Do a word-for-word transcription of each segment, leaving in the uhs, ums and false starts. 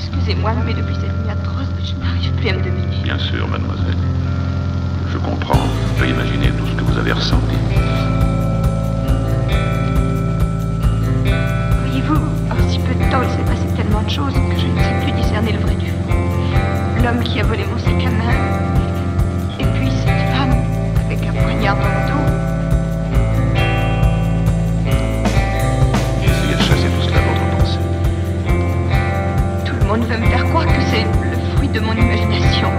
Excusez-moi, mais depuis cette nuit atroce, je n'arrive plus à me dominer. Bien sûr, mademoiselle. Je comprends. Je peux imaginer tout ce que vous avez ressenti. Voyez-vous, en si peu de temps, il s'est passé tellement de choses que je ne sais plus discerner le vrai du faux. L'homme qui a volé mon sac à main, et puis cette femme avec un poignard dans le dos. Essayez de chasser tout cela de votre pensée. Tout le monde veut me faire croire que c'est le fruit de mon imagination.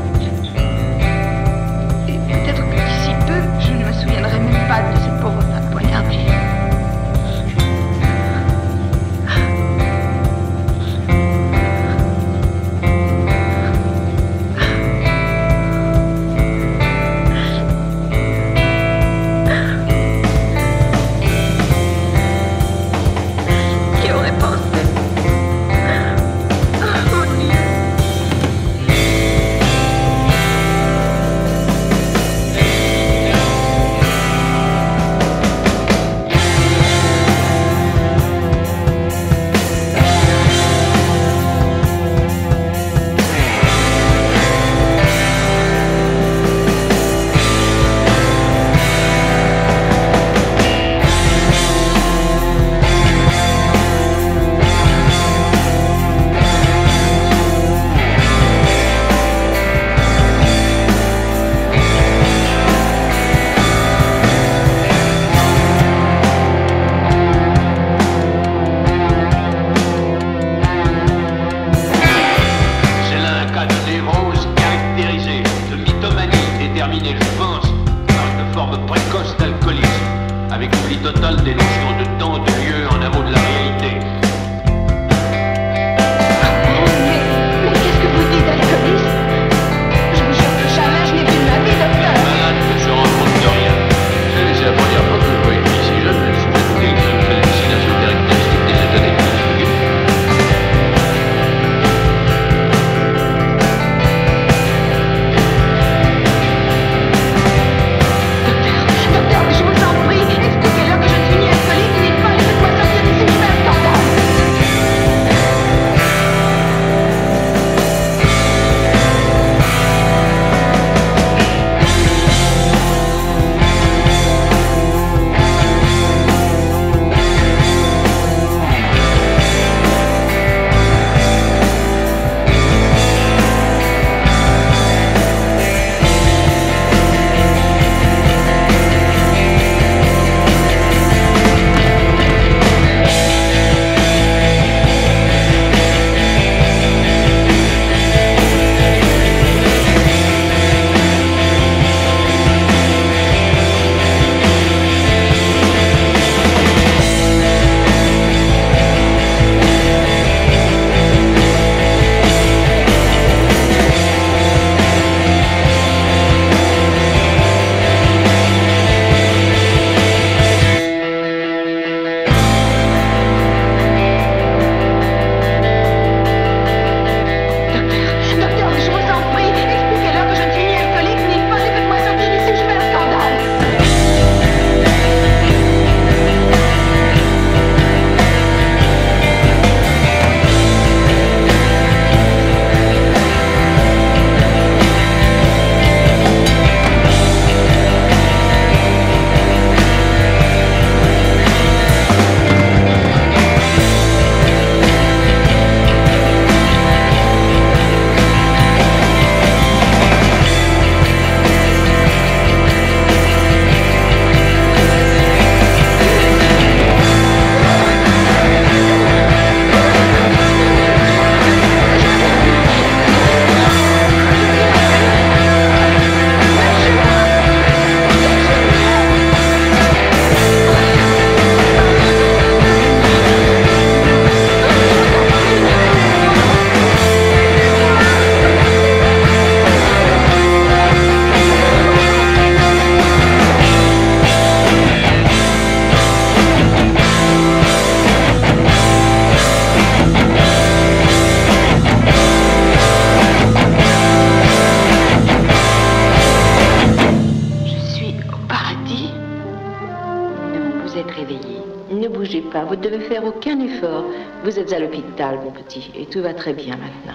Et peut-être que d'ici peu, je ne me souviendrai même pas de cette pauvre femme poignardée. vous êtes réveillé. Ne bougez pas, vous ne devez faire aucun effort. Vous êtes à l'hôpital, mon petit, et tout va très bien maintenant.